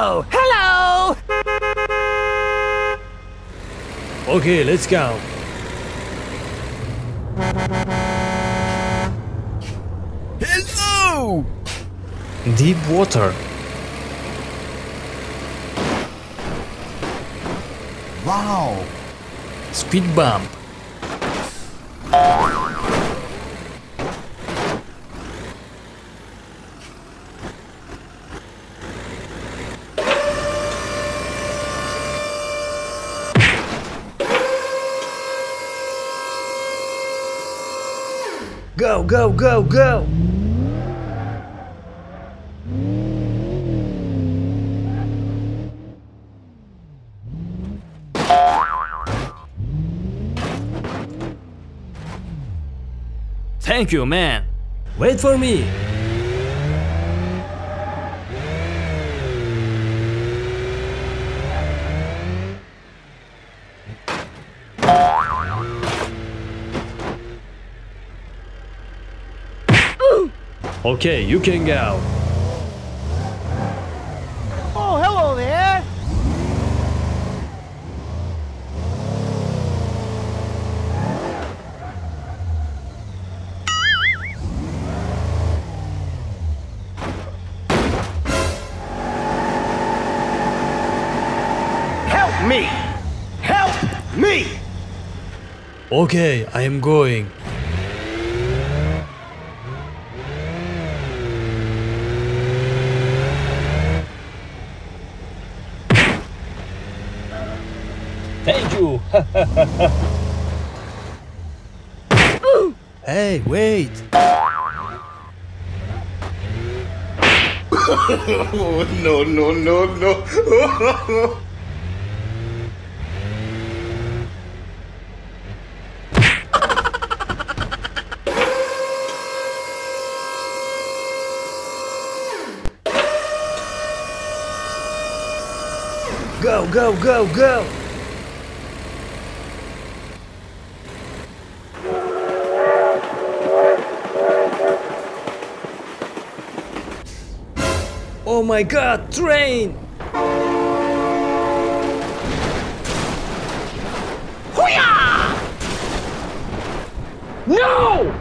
Oh, hello! Okay, let's go. Hello! Deep water. Wow! Speed bump. Go, go, go, go! Thank you, man. Wait for me. Okay, you can go. Oh, hello there! Help me! Help me! Okay, I am going. Thank you. Hey, wait. No, no, no, no. Go, go, go, go. Oh my god, train! Hoo-yah! No!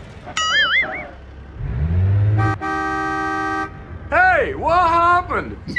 Hey, what happened?